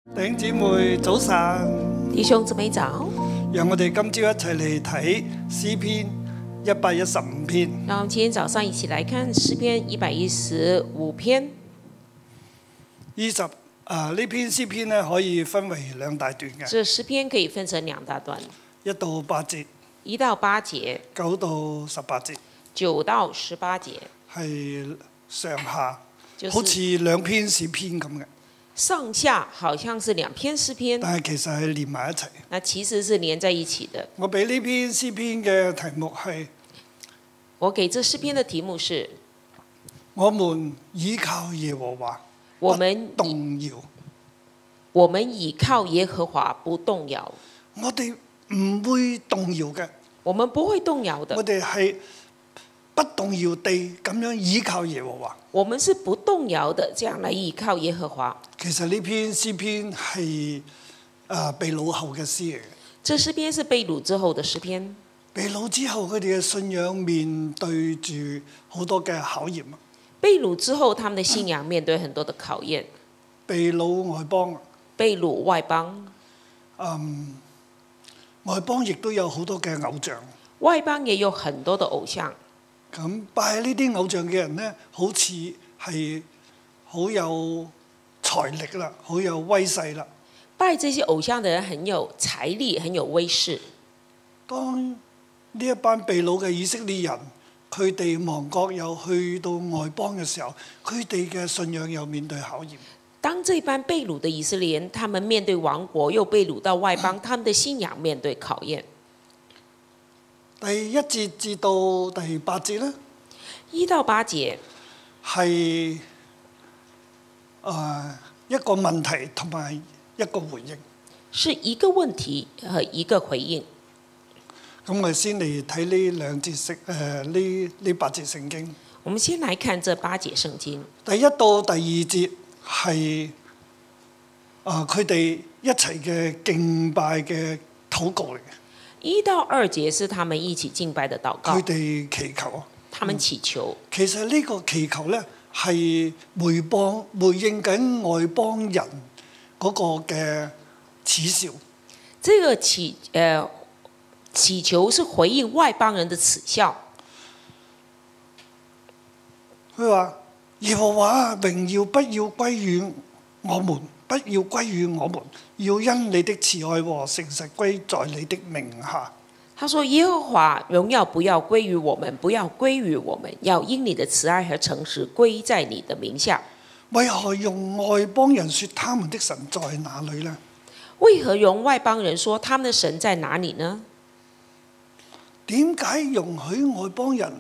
弟兄姊妹早晨， 弟兄姊妹早， 讓我哋今朝一齊嚟睇詩篇115篇。 讓我們今天早上一起來看詩篇115篇。 呢篇詩篇咧可以分為兩大段嘅。 這詩篇可以分成兩大段 ，1到8節 ，1到8節 ，9到18節 ，9到18節， 係上下， 就是好似兩篇詩篇咁嘅。 上下好像是兩篇詩篇， 但係其實係連埋一齊。 那其實是連在一起的。 我俾呢篇詩篇嘅題目係： 我給這詩篇的題目是： 我們倚靠耶和華， 我們不動搖。 我們倚靠耶和華不動搖。 我哋唔會動搖嘅。 我們不會動搖的。 我哋係不動搖地咁樣倚靠耶和華。 我們是不動搖的，這樣來倚靠耶和華。 其實呢篇詩篇係被擄後嘅詩嚟嘅。 這詩篇是被擄之後的詩篇。 被擄之後，佢哋嘅信仰面對住好多嘅考驗。 被擄之後，他們的信仰面對很多的考驗。 被擄外邦。 被擄外邦。 外邦亦都有好多嘅偶像。 外邦也有很多的偶像。 咁拜呢啲偶像嘅人呢，好似係好有財力啦，好有威勢啦。 拜這些偶像的人很有財力，很有威勢。 當呢一班被擄嘅以色列人，佢哋亡國又去到外邦嘅時候，佢哋嘅信仰又面對考驗。 當這班被擄的以色列人，他們面對亡國又被擄到外邦，他們的信仰面對考驗。 第1節至到第8節呢 ，1到8節係一個問題同埋一個回應。 是一個問題和一個回應。 咁我哋先嚟睇呢8節聖經。 我們先來看這8節聖經。 第1到第2節係佢哋一齊嘅敬拜嘅禱告嚟嘅。 1到2節是他們一起敬拜的禱告。 佢哋祈求。 他們祈求。 其實呢個祈求呢，係回應緊外邦人嗰個嘅恥笑。 這個祈求是回應外邦人的恥笑。 佢話：耶和華榮耀不要歸於我們，不要歸於我們，要因你的慈愛和誠實歸在你的名下。 他說：耶和華榮耀不要歸於我們，不要歸於我們，要因你的慈愛和誠實歸在你的名下。 為何用外邦人說他們的神在哪裏呢？ 為何用外邦人說他們的神在哪裏呢？ 點解容許外邦人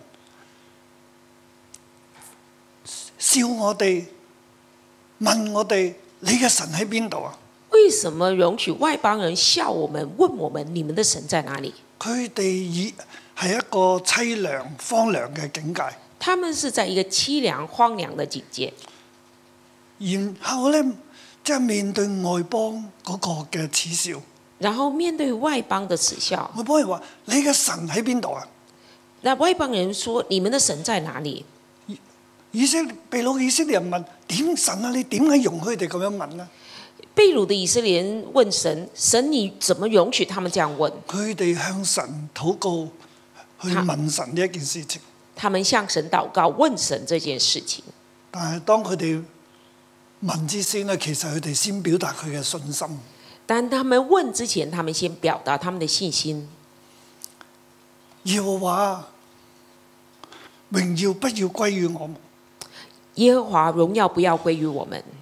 笑我哋，問我哋你嘅神喺邊度啊？ 為什麼容許外邦人笑我們，問我們你們的神在哪裏？ 佢哋係一個淒涼荒涼嘅境界。 他們是在一個淒涼荒涼的境界。 然後呢，即係面對外邦嗰個嘅恥笑。 然後面對外邦的恥笑。 外邦人話：你嘅神喺邊度啊？ 那外邦人說：你們的神在哪裏？ 被擄嘅以色列人問：點神啊？你點解容許佢哋咁樣問呢？ 被擄的以色列人問神：神你怎麼容許他們這樣問？ 佢哋向神禱告，去問神呢一件事情。 他們向神禱告，問神這件事情。 但係當佢哋問之先呢，其實佢哋先表達佢嘅信心。 但他們問之前，他們先表達他們的信心。 耶和華榮耀不要歸於我們。 耶和華榮耀不要歸於我們。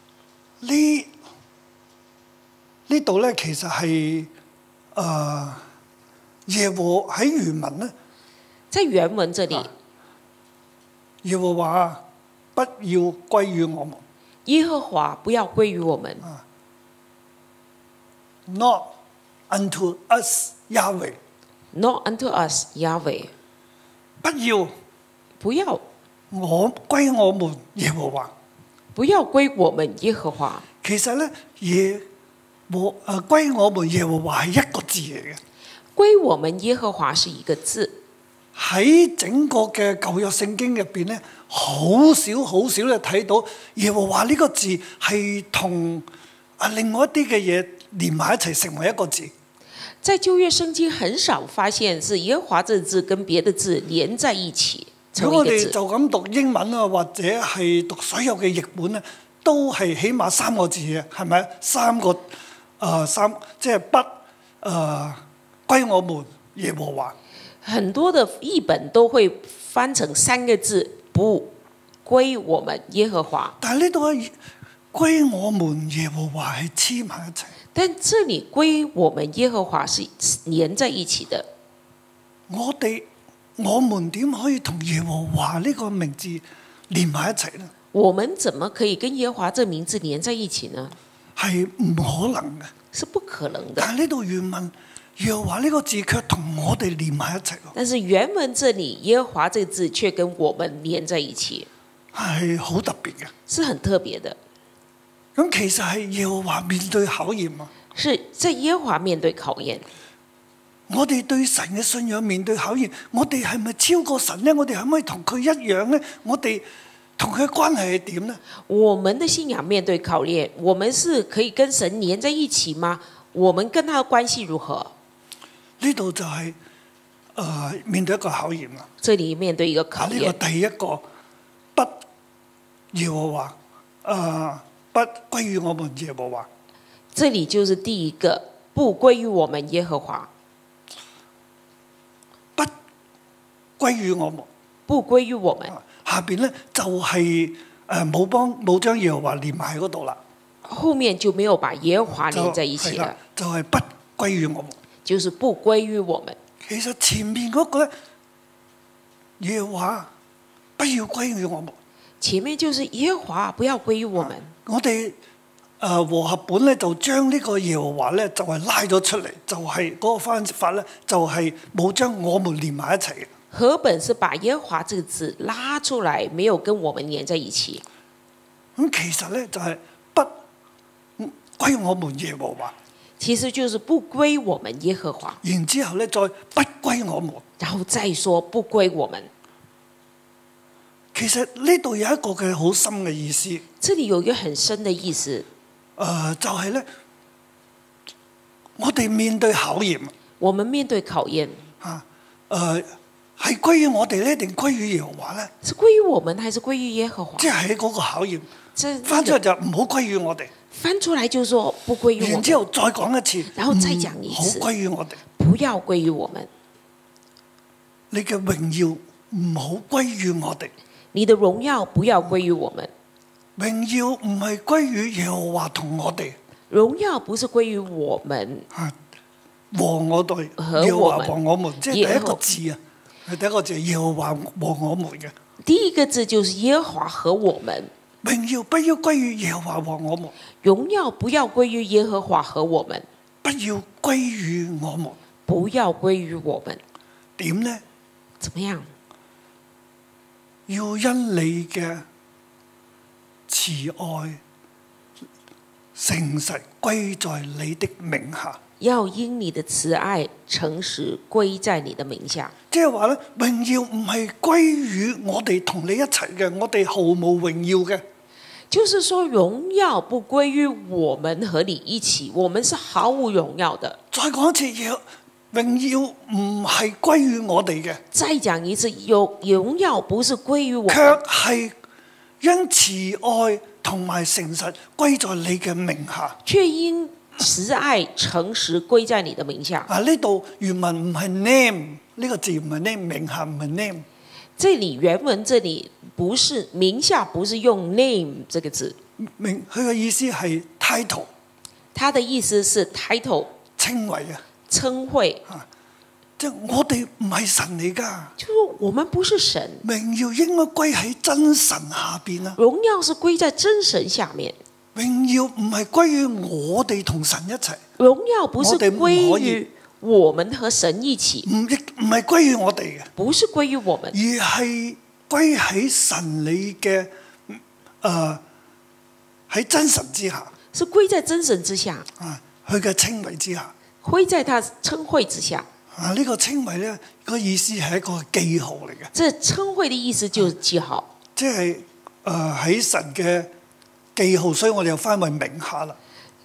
呢度咧，其實係耶和喺原文咧， 在原文這裡， 耶和華不要歸於我們。 耶和華不要歸於我們。 Not unto us Yahweh。 Not unto us Yahweh。不要歸我們耶和華。 不要歸我們耶和華。 其實咧，歸我們耶和華係一個字嚟嘅。 歸我們耶和華是一個字。 喺整個嘅舊約聖經入邊咧，好少咧睇到耶和華呢個字係同另外一啲嘅嘢連埋一齊成為一個字。 在舊約聖經很少發現是耶和華這個字跟別的字連在一起成如果我哋為一個字。 就咁讀英文啊，或者係讀所有嘅譯本咧，都係起碼3個字嘅，係咪？三即係不歸我們耶和華。 很多的譯本都會翻成3個字，不歸我們耶和華。 但係呢度歸我們耶和華係黐埋一齊。 但這裡歸我們耶和華是連在一起的。 我們點可以同耶和華呢個名字連埋一齊呢？ 我們怎麼可以跟耶和華這名字連在一起呢？ 係唔可能嘅， 是不可能的。 但係呢度原文耶和華呢個字卻同我哋連埋一齊。 但是原文這裡耶和華這個字卻跟我們連在一起， 係好特別嘅， 是很特別的。 咁其實係耶和華面對考驗啊！ 是在耶和華面對考驗。 我哋對神嘅信仰面對考驗，我哋係咪超過神呢？我哋可唔可以同佢一樣呢？我哋同佢嘅關係係點呢？ 我們的信仰面對考驗，我們是可以跟神連在一起嗎？我們跟他的關係如何？ 呢度就係面對一個考驗啦。 這裡面對一個考驗。 呢個第一個不耶和華不歸於我們耶和華。 這裡就是第一個不歸於我們耶和華。 不歸於我們， 不歸於我們。 下邊咧就係冇將耶和華連埋喺嗰度啦。 後面就沒有把耶和華連在一起了。 就係不歸於我們， 就是不歸於我們。 其實前面嗰個咧，耶和華不要歸於我們。前面就是耶和華不要歸於我們。 我哋和合本咧就將呢個耶和華咧就係拉咗出嚟，就係嗰個翻譯法咧就係冇將我們連埋一齊嘅。 和本是把耶和華這個字拉出來，沒有跟我們連在一起。 咁其實咧就係不歸我們耶和華。 其實就是不歸我們耶和華。 然之後咧再不歸我們， 然後再說不歸我們。 其實呢度有一個嘅好深嘅意思。 這裡有一個很深嘅意思。 就係咧，我哋面對考驗。 我們面對考驗。 係歸於我哋咧，定歸於耶和華咧？ 是歸於我們，還是歸於耶和華？ 即係喺嗰個考驗。 翻出嚟就唔好歸於我哋。 翻出來就說不歸於我們。 然之後再講一次。 然後再講一次。 唔好歸於我哋。 不要歸於我們。 你嘅榮耀唔好歸於我哋。 你的榮耀不要歸於我們。 榮耀唔係歸於耶和華同我哋。 榮耀不是歸於我們。 和我哋。耶和華和我們，即係第一個字啊。係第一個字，耶和華和我們嘅。 第一個字就是耶和華和我們。 榮耀不要歸於耶和華和我們。 榮耀不要歸於耶和華和我們。 不要歸於我們。 不要歸於我們。 點呢？ 怎麼樣？ 要因你嘅慈愛、誠實歸在你的名下。 要因你的慈愛、誠實歸在你的名下。 即係話咧，榮耀唔係歸於我哋同你一齊嘅，我哋毫無榮耀嘅。 就是說，榮耀不歸於我們和你一起，我們是毫無榮耀的。 再講一次，榮耀唔係歸於我哋嘅。 再講一次，榮耀不是歸於我們， 卻係因慈愛同埋誠實歸在你嘅名下。 卻因慈愛誠實歸在你的名下。 呢度原文唔係 name 呢個字，唔係 name， 名下唔係 name。 這裡原文這裡不是名下，不是用 name 這個字。 佢嘅意思係 title。 他的意思是 title 稱謂啊。 稱謂。 即係我哋唔係神嚟㗎。 就是我們不是神。 榮耀應該歸喺真神下邊啊。 榮耀是歸在真神下面。 榮耀唔係歸於我哋同神一齊。 榮耀不是歸於我們和神一起。 唔係歸於我哋嘅。 不是歸於我們， 而係歸喺神你嘅喺真神之下。 是歸在真神之下。 佢嘅稱謂之下。 歸在他稱謂之下。 呢個稱謂咧，個意思係一個記號嚟嘅。 這稱謂的意思就是記號。 即係喺神嘅記號，所以我哋又翻為名下啦。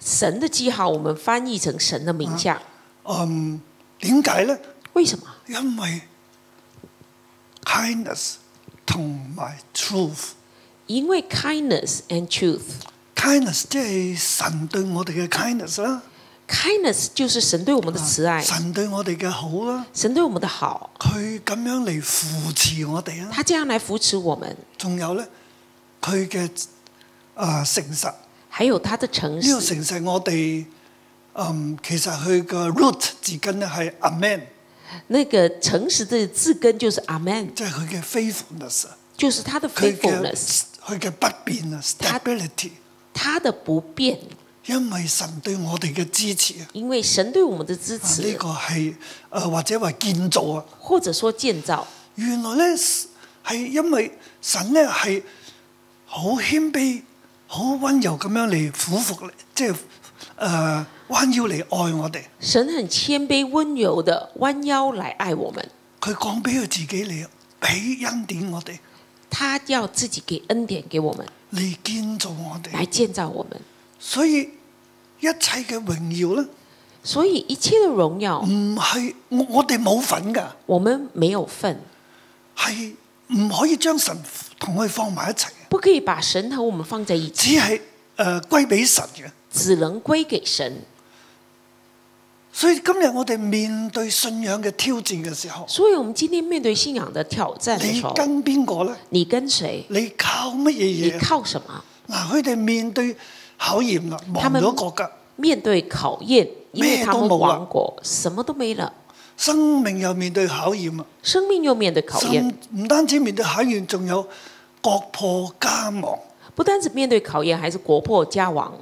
神的記號，我們翻譯成神的名下。 點解呢？ 為什麼？ 因為 kindness 同埋 truth。 因為 kindness and truth。kindness 即係神對我哋嘅 kindness 啦。 kindness 就是神對我們的慈愛。 神對我哋嘅好啦。 神對我們的好。 佢咁樣嚟扶持我哋啊。 他這樣來扶持我們。 仲有呢，佢嘅誠實。 還有他的誠實。 呢個誠實我哋其實佢嘅 root 字根咧係 amen。 那個誠實的字根就是 amen。 即係佢嘅 faithfulness。 就是他的 faithfulness。 佢嘅不變啊 ，stability。 他的不變。 因為神對我哋嘅支持啊。 因為神對我們的支持。 呢個係或者話建造啊。 或者說建造。 原來咧係因為神咧係好謙卑、好溫柔咁樣嚟俯伏，即係彎腰嚟愛我哋。 神很謙卑溫柔的彎腰來愛我們。 佢講俾佢自己嚟俾恩典我哋。 他要自己給恩典給我們， 嚟建造我哋， 來建造我們。 所以一切嘅榮耀咧， 所以一切的榮耀唔係我哋冇份㗎， 我們沒有份， 係唔可以將神同佢放埋一齊， 不可以把神和我們放在一起， 只係歸俾神嘅， 只能歸給神。 所以今日我哋面對信仰嘅挑戰嘅時候， 所以我們今天面對信仰的挑戰的時候， 你跟邊個呢？ 你跟誰？ 你靠乜嘢嘢？ 你靠什麼？ 嗱，佢哋面對考驗啦，亡咗國㗎。 面對考驗，因為他們亡國，什麼都沒了。 生命又面對考驗啊！ 生命又面對考驗， 唔單止面對考驗，仲有國破家亡。 不單止面對考驗，還是國破家亡。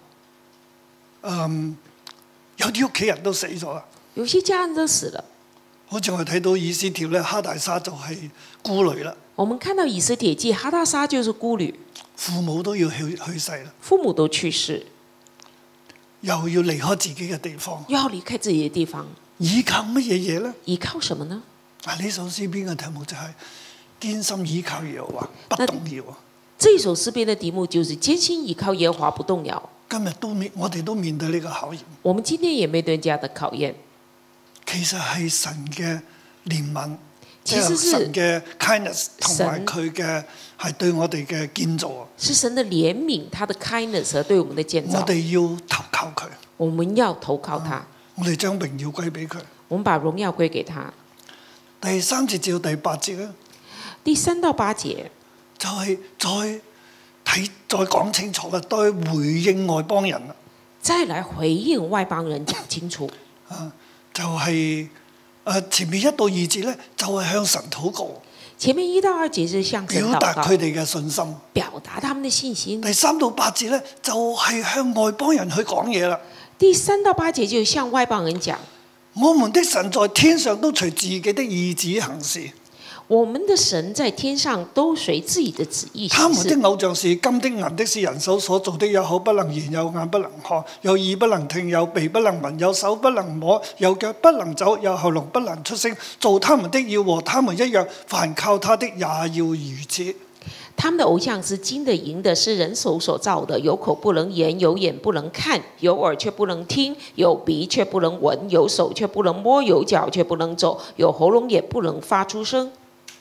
有啲屋企人都死咗啦， 有些家人都死了。 好似我哋睇到以斯帖咧，哈大沙就係孤女啦。 我們看到以斯帖記，哈大沙就是孤女， 父母都要去世啦， 父母都去世， 又要離開自己嘅地方， 又要離開自己的地方， 依靠乜嘢嘢咧？ 依靠什麼呢？ 呢首詩篇嘅題目就係堅心依靠耶和華，不動搖啊！ 這首詩篇的題目就是堅心依靠耶和華，不動搖。 今日我哋都面對呢個考驗。 我們今天也面對這樣的考驗。 其實係神嘅憐憫， 其實是神嘅 kindness 同埋佢嘅係對我哋嘅建造啊。 是神的憐憫，他的 kindness 和對我們的建造。 我哋要投靠佢。 我們要投靠他。 我哋將榮耀歸俾佢。 我們把榮耀歸給他。 第3節至到第8節咧， 第3到8節就係再講清楚啦，再回應外邦人啦。 再來回應外邦人，講清楚。 就係前面1到2節咧，就係向神禱告。 前面1到2節是向神禱告， 表達佢哋嘅信心， 表達他們的信心。 第3到8節咧，就係向外邦人去講嘢啦。 第3到8節就向外邦人講。 我們的神在天上都隨自己的意志行事。 我們的神在天上都隨自己的旨意行事。 他們的偶像是金的銀的，是人手所做的，有口不能言，有眼不能看，有耳不能聽，有鼻不能聞，有手不能摸，有腳不能走，有喉嚨不能出聲。做他們的要和他們一樣，凡靠他的也要如此。 他們的偶像是金的銀的，是人手所造的，有口不能言，有眼不能看，有耳卻不能聽，有鼻卻不能聞，有手卻不能摸，有腳卻不能走，有喉嚨也不能發出聲。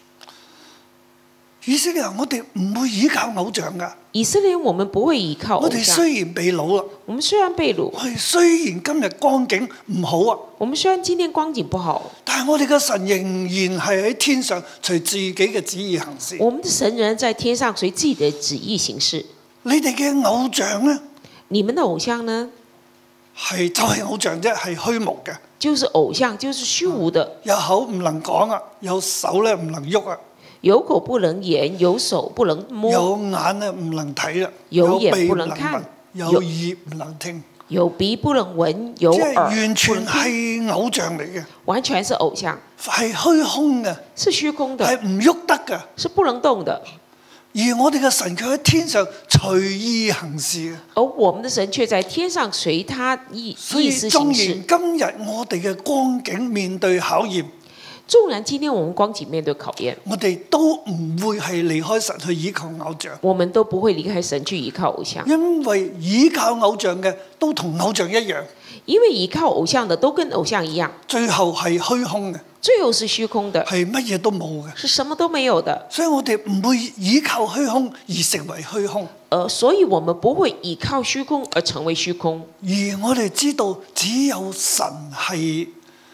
以色列人，我哋唔會依靠偶像噶。 以色列人，我們不會依靠偶像。 我哋雖然被擄啦， 我們雖然被擄， 我哋雖然今日光景唔好啊， 我們雖然今天光景不好， 但係我哋嘅神仍然係喺天上隨自己嘅旨意行事。 我們的神仍然在天上隨自己的旨意行事。 你哋嘅偶像呢？ 你們的偶像呢？ 就係偶像啫，係虛無嘅。 就是偶像，就是虛無的。 有口唔能講啊，有手咧唔能喐啊。 有口不能言，有手不能摸， 有眼咧唔能睇啦， 有眼鼻唔能不能看， 聞，有耳唔能聽， 有鼻不能聞，有即係耳完全不能聽， 係偶像嚟嘅， 完全是偶像， 係虛空嘅， 是虛空的， 係唔喐得嘅。 是不能動的。 而我哋嘅神卻喺天上隨意行事， 而我們的神卻在天上隨他意思行事。 所以縱然今日我哋嘅光景面對考驗， 縱然今天我們光景面對考驗， 我哋都唔會係離開神去依靠偶像， 我們都不會離開神去依靠偶像， 因為依靠偶像嘅都同偶像一樣， 因為依靠偶像的都跟偶像一樣， 最後係虛空嘅， 最後是虛空的， 係乜嘢都冇嘅。 是什麼都沒有的。 所以我哋唔會依靠虛空而成為虛空， 所以我們不會依靠虛空而成為虛空， 而我哋知道只有神係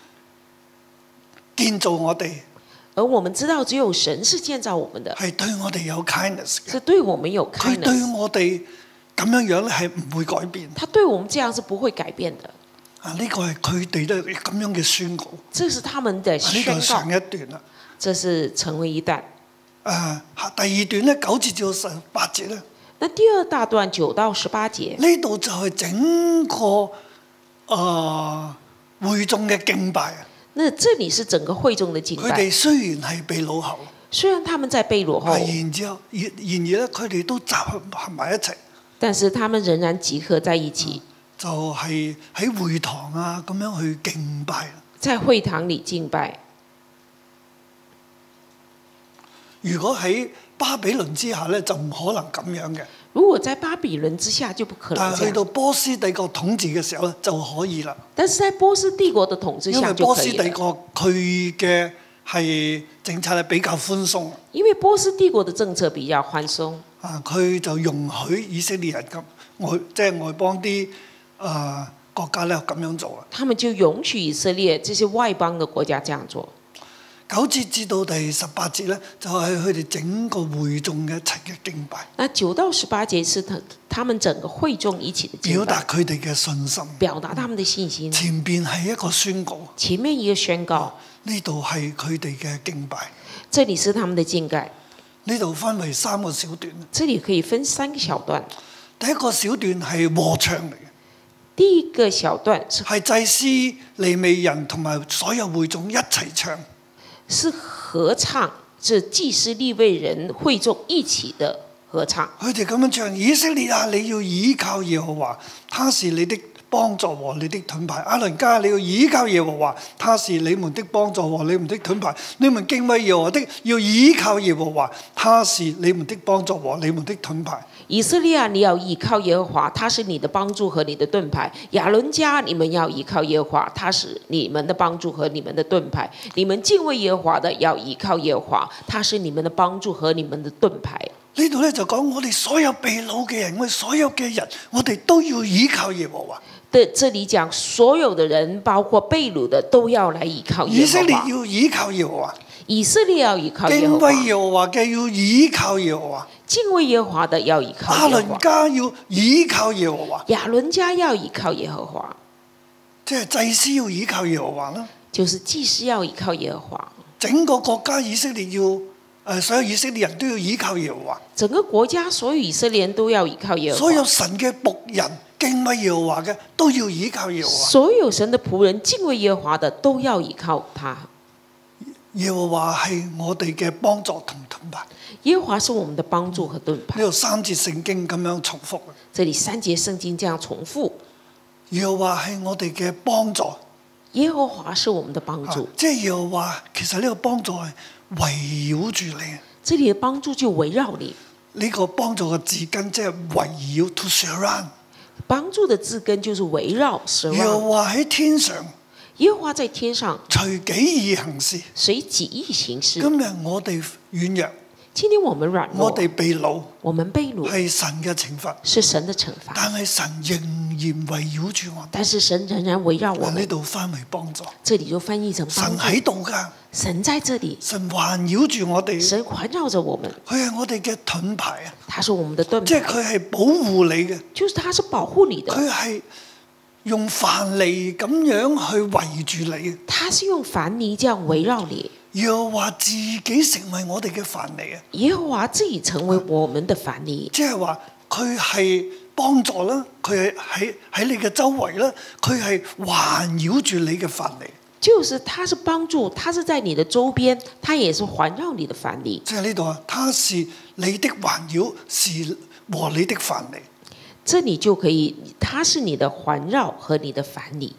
建造我哋， 而我們知道只有神是建造我們的， 係對我哋有 kindness 嘅， 是對我們有佢對 kindness， 我哋咁樣樣咧係唔會改變。 他對我們這樣是不會改變的。 啊，呢個係佢哋都咁樣嘅宣告。 這是他們的呢個係宣告， 上一段啦。 這是成為一段。 第二段咧9節至到18節咧， 那第二大段9到18節， 呢度就係整個會眾嘅敬拜啊。 那這裡是整個會眾的敬拜。 佢哋雖然係被擄後， 雖然他們在被擄後， 然而咧，佢哋都集合埋一齊， 但是他們仍然集合在一起， 就係喺會堂啊咁樣去敬拜。 在會堂裡敬拜。 如果喺巴比倫之下咧，就唔可能咁樣嘅。 如果在巴比倫之下就不可能這樣。 但係去到波斯帝國統治嘅時候咧，就可以啦。 但是在波斯帝國的統治下就可以了。 因為波斯帝國佢嘅係政策係比較寬鬆。 因為波斯帝國的政策比較寬鬆。 佢就容許以色列人咁外邦啲國家咧咁樣做啊。 他們就容許以色列這些外邦的國家這樣做。 9節至到第18節咧，就係佢哋整個會眾嘅一齊嘅敬拜。 那9到18節是他們整個會眾一起的敬拜， 表達佢哋嘅信心， 表達他們的信心。 前邊係一個宣告， 前面一個宣告， 呢度係佢哋嘅敬拜。 這裡是他們的敬拜。 呢度分為3個小段。 這裡可以分3個小段。 第一個小段係和唱嚟嘅。 第一個小段係祭司、利未人同埋所有會眾一齊唱。 是合唱，是祭司利未人會眾一起的合唱。 佢哋咁樣唱：以色列啊，你要倚靠耶和華，他是你的幫助和你的盾牌。亞倫家，你要倚靠耶和華，他是你們的幫助和你們的盾牌。你們敬畏耶和華的，要倚靠耶和華，他是你們的幫助和你們的盾牌。 以色列啊，你要倚靠耶和華，他是你的幫助和你的盾牌。亞倫家，你們要倚靠耶和華，他是你們的幫助和你們的盾牌。你們敬畏耶和華的，要倚靠耶和華，他是你們的幫助和你們的盾牌。 呢度咧就講我哋所有被擄嘅人，我哋所有嘅人，我哋都要倚靠耶和華。 對，這裡講所有的人，包括被擄的，都要來倚靠耶和華。 以色列要倚靠耶和華。 以色列要倚靠耶和華。 敬畏耶和華嘅要倚靠耶和華。 敬畏耶和華的要倚靠耶和華。 亞倫家要倚靠耶和華。 亞倫家要倚靠耶和華。 即係祭司要倚靠耶和華啦。 就是祭司要倚靠耶和華。 整個國家以色列要所有以色列人都要倚靠耶和華。 整個國家所有以色列人都要倚靠耶和華。 所有神嘅僕人敬畏耶和華嘅都要倚靠耶和華。 所有神的僕人敬畏耶和華的都要倚靠他。 耶和華係我哋嘅幫助同盾牌。 耶和華是我們的幫助和盾牌。 呢度3節聖經咁樣重複。 這裡3節聖經這樣重複。 耶和華係我哋嘅幫助。 耶和華是我們的幫助。 即係耶和華，其實呢個幫助係圍繞住你。 這裡的幫助就圍繞你。 呢個幫助嘅字根即係圍繞 to surround。 幫助的字根就是圍繞 surround。 耶和華喺天上。 耶和華在天上。 隨己意行事。 隨己意行事。 今日我哋軟弱。 今天我們軟弱。 我哋被擄。 我們被擄。 係神嘅懲罰。 是神的懲罰。 但係神仍然圍繞住我哋。 但是神仍然圍繞我們。 呢度翻為幫助。 這裡就翻譯成幫助。 神喺度㗎。 神在這裡。 神環繞住我哋。 神環繞着我們。 佢係我哋嘅盾牌啊！ 他是我們的盾牌。 即係佢係保護你嘅。 就是他是保護你的。 佢係用燔泥咁樣去圍住你。 他是用燔泥這樣圍繞你。 耶和華自己成為我哋嘅燔泥啊！ 耶和華自己成為我們的燔泥。 即係話佢係幫助啦，佢係喺你嘅周圍啦，佢係環繞住你嘅燔泥。 就是他是幫助，他是在你的周邊，他也是環繞你的燔泥。 即係呢度啊，他是你的環繞，是和你的燔泥。 這你就可以，他是你的環繞和你的燔泥。 佢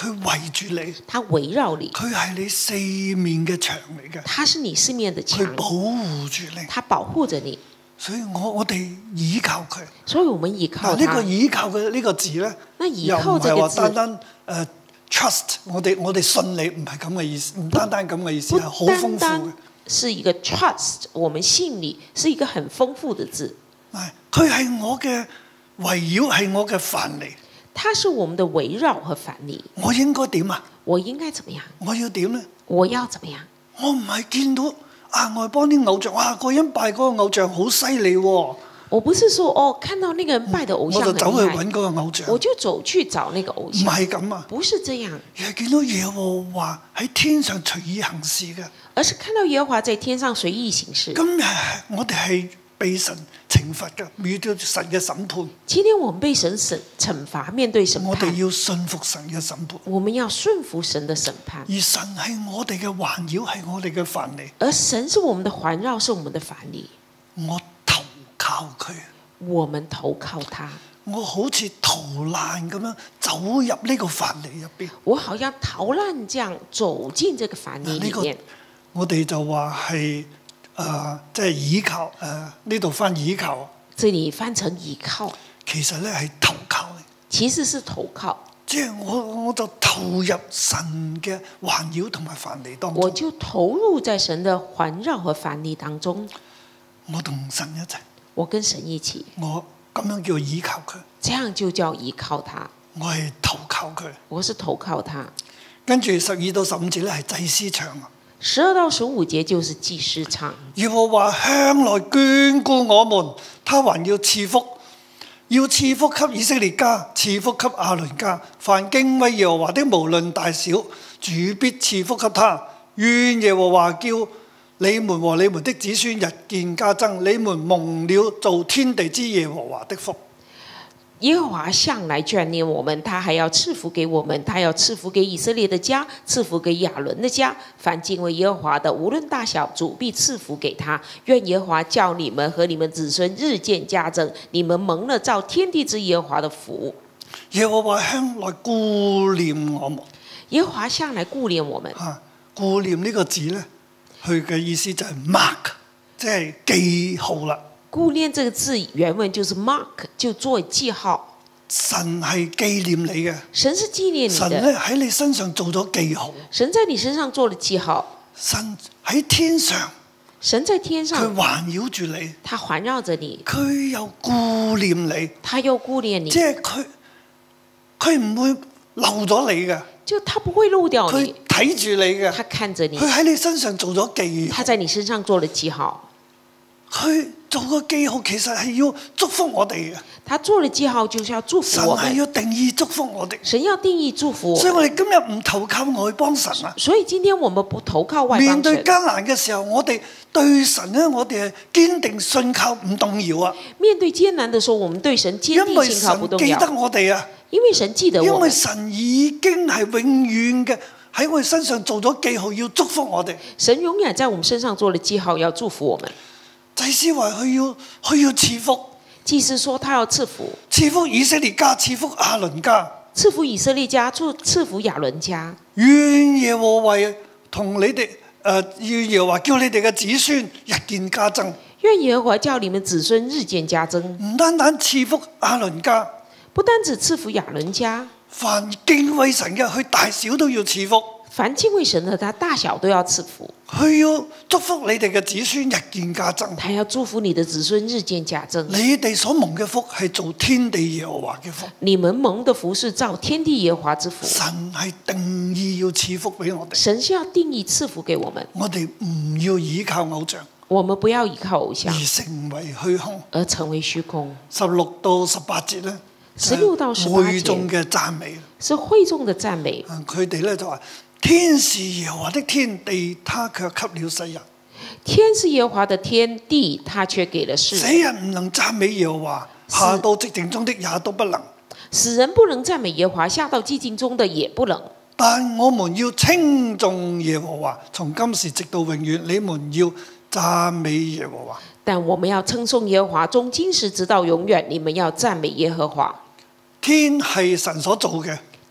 佢圍住你， 他圍繞你， 佢係你四面嘅牆嚟嘅， 他是你四面的佢牆， 保護住你。 他保護着你。 所以我哋倚靠佢。 所以我們倚靠他。 呢個倚靠嘅呢個字咧， 那倚又唔靠這個字係話單單trust，我哋信你，唔係咁嘅意思，唔單單咁嘅意思，係好豐富嘅。 是一個 trust， 我們信你是一個很豐富的字。 佢係我嘅圍繞，係我嘅範例。 它是我們的圍繞和範例。 我應該點啊？ 我應該怎麼樣？ 我要點咧？ 我要怎麼樣？ 我唔係見到外邦啲偶像，哇！個人拜嗰個偶像好犀利喎。 我不是說看到那個人拜的偶像很厲害， 我就走去揾嗰個偶像， 我就走去找那個偶像。 唔係咁啊， 不是這樣， 而係見到耶和華喺天上隨意行事嘅。 而是看到耶和華在天上隨意行事。 今日我哋係被神懲罰嘅，面對神嘅審判。 今天我們被神懲罰，面對審判。 我哋要信服神嘅審判。 我們要順服神的審判。 而神係我哋嘅環繞，係我哋嘅範例。 而神是我們的環繞，是我們的範例。 我投靠佢。 我們投靠他。 我好似逃難咁樣走入呢個範例入邊。 我好像逃難這樣走進這個範例裡面。 我哋就話係即係倚靠呢度翻倚靠。 這裡翻成倚靠。 其實咧係投靠。 其實是投靠。 即係我就投入神嘅環繞同埋範例當中。 我就投入在神的環繞和範例當中。 我同神一齊。 我跟神一起。 我咁樣叫倚靠佢。 這樣就叫倚靠他。 我係投靠佢。 我是投靠他。 跟住12到15節咧係祭司唱啊。 12到15節就是祭司唱。 耶和華向來眷顧我們，他還要賜福，要賜福給以色列家，賜福給亞倫家。凡敬畏耶和華的，無論大小，主必賜福給他。願耶和華叫你們和你們的子孫日漸加增，你們蒙了造天地之耶和華的福。 耶和華向來眷念我們，他還要賜福給我們，他要賜福給以色列的家，賜福給亞倫的家。凡敬畏耶和華的，無論大小，主必賜福給他。願耶和華叫你們和你們子孫日漸加增，你們蒙了造天地之耶和華的福。 耶和華向來顧念我們。 耶和華向來顧念我們。 顧念呢個字呢，佢嘅意思就係 mark， 即係記號啦。 顧念這個字原文就是 mark， 就做記號。 神係紀念你嘅。 神是紀念你的。 神咧喺你身上做咗記號。 神在你身上做了記號。 神喺天上。 神在天上。 佢環繞住你。 他環繞着你。 佢又顧念你。 他又顧念你。 即係佢唔會漏咗你嘅。 就他不會漏掉你。 佢睇住你嘅。 他看着你。 佢喺你身上做咗記號。 他在你身上做了記號。 佢做個記號其實係要祝福我哋嘅。 他做了記號就是要祝福我們。 神係要定義祝福我哋。 神要定義祝福我們。 所以我哋今日唔投靠外邦神啊。 所以今天我們不投靠外邦神。 面對艱難嘅時候，我哋對神咧，我哋係堅定信靠，唔動搖啊。 面對艱難的時候，我們對神堅定信靠，不動搖。 因為神記得我哋啊。 因為神記得我們。 因為神已經係永遠嘅喺我哋身上做咗記號，要祝福我哋。 神永遠在我們身上做了記號，要祝福我們。 祭司話佢要賜福。 祭司說他要賜福。 賜福以色列家，賜福亞倫家。 賜福以色列家，賜福亞倫家。 願耶和華同你哋願耶和華叫你哋嘅子孫日漸加增。 願耶和華叫你們子孫日漸加增。 唔單單賜福亞倫家， 不單止賜福亞倫家， 凡敬畏神嘅，佢大小都要賜福。 凡敬畏神的，他大小都要賜福。 佢要祝福你哋嘅子孫日漸加增。 他要祝福你的子孫日漸加增。 你哋所蒙嘅福係做天地耶和華嘅福。 你們蒙的福是造天地耶和華之福。 神係定義要賜福俾我哋。 神是要定義賜福給我們。 我哋唔要依靠偶像。 我們不要依靠偶像， 而成為虛空。 而成為虛空。 16到18節咧 ，16到18節會眾嘅讚美， 是會眾的讚美。 佢哋咧就話。天是耶和華的天地，他卻給了世人。 天是耶和華的天地，他卻給了世人。 死人唔能讚美耶和華，下到寂靜中的也都不能。 死人不能讚美耶和華，下到寂靜中的也不能。 但我們要稱頌耶和華，從今時直到永遠。你們要讚美耶和華。 但我們要稱頌耶和華，從今時直到永遠。你們要讚美耶和華。 天係神所做嘅。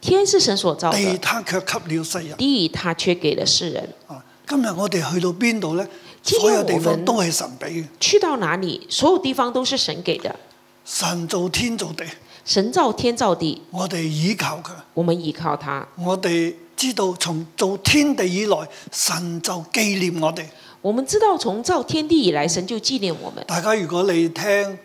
天是神所造地的， 他卻給了世人。 地他卻給了世人。 今日我哋去到邊度呢？ 今天所有地方都係神俾嘅。 去到哪裡，所有地方都是神給的。 神造天造地， 神造天造地， 我哋倚靠佢。 我們倚靠他。 我哋知道從造天地以來，神就紀念我哋。 我們知道從造天地以來，神就紀念我們。 大家如果你聽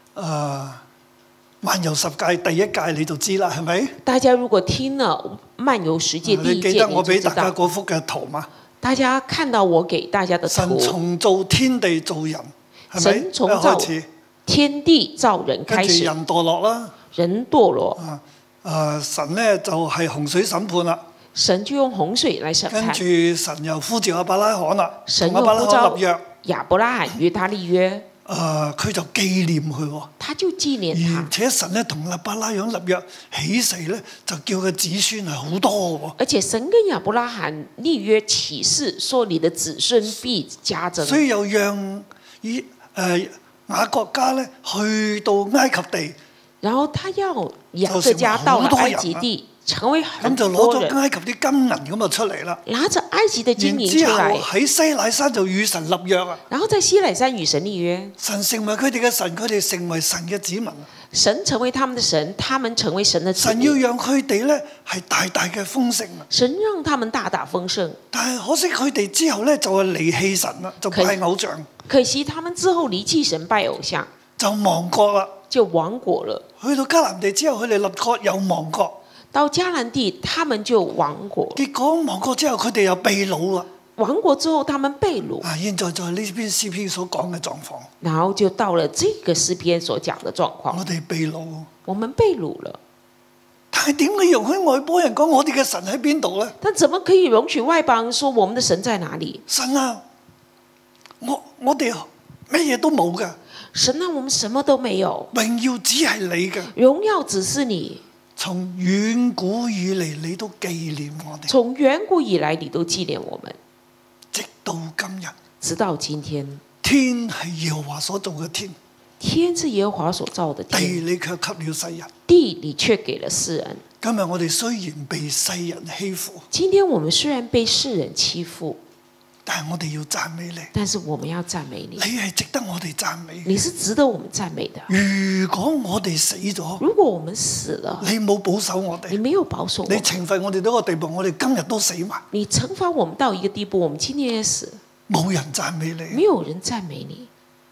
漫遊十誡第一屆你就知啦，係咪？ 大家如果聽了漫遊十誡第一屆， 你記得我俾大你就知道家嗰幅嘅圖嗎？ 大家看到我給大家的圖， 神從造天地造人，係咪？ 神從造一開始天地造人跟開始， 住人墮落啦。 人墮落， 神呢就係洪水審判啦。 神就用洪水來審判。 跟住神又呼召亞伯拉罕啦， 神同亞伯拉又呼召罕立約。 亞伯拉罕與他立約， 佢就紀念佢喎。 他就紀念而他。 且神咧同亞伯拉罕立約起誓咧，就叫佢子孫係好多喎。 而且神跟亞伯拉罕立約起誓，說你的子孫必加增。 所以又讓雅各家咧去到埃及地， 然後他要雅各家到了埃及地，成為咁很就攞咗多人， 埃及啲金銀咁就出嚟啦。 拿着埃及的金然之後銀出來， 喺西乃山就與神立約啊！ 然後在西乃山與神立約， 神成為佢哋嘅神，佢哋成為神嘅子民。 神成為他們的神，他們成為神的子神要民。 讓佢哋咧係大大嘅豐盛啊！ 神讓他們大大豐盛， 但係可惜佢哋之後咧就係離棄神啦，就拜偶像， 可惜他們之後離棄神，拜偶像， 就亡國啦。 就亡國了。 去到迦南地之後，佢哋立國又亡國。 到迦南地，他們就亡國。 結果亡國之後，佢哋又被擄啦。 亡國之後，他們被擄。 現在就係呢篇詩篇所講嘅狀況。 然後就到了這個詩篇所講的狀況。 我哋被擄， 我們被擄了。 但係點解容許外邦人講我哋嘅神喺邊度呢？ 但怎麼可以容許外邦人說我們的神在哪裡？ 神啊，我哋咩嘢都冇㗎， 神啊，我們什麼都沒有， 榮耀只係你嘅。 榮耀只是你。 從遠古以嚟，你都紀念我哋。 從遠古以來，你都紀念我們， 直到今日， 直到今天。 天係耶和華所造嘅天， 天是耶和華所造的地天， 你卻給了世人。 地你卻給了世人。 今日我哋雖然被世人欺負， 今天我們雖然被世人欺負， 但係我哋要讚美你。 但是我們要讚美你。 你係值得我哋讚美。 你是值得我們讚美的。 如果我哋死咗， 如果我們死了， 你冇保守我哋， 你沒有保守我你們， 懲罰我哋到個地步，我哋今日都死埋， 你懲罰我們到一個地步，我們今天也死， 冇人讚美你， 沒有人讚美你，